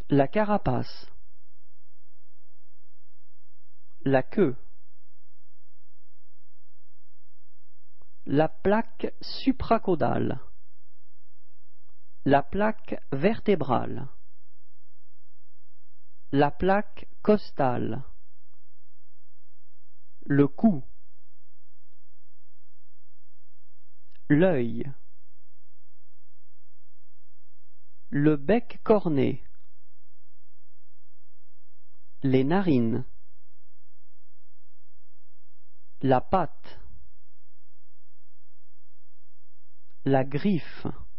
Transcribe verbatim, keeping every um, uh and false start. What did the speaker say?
La carapace. La queue. La plaque supracaudale. La plaque vertébrale. La plaque costale. Le cou. L'œil. Le bec corné. Les narines. La patte. La griffe.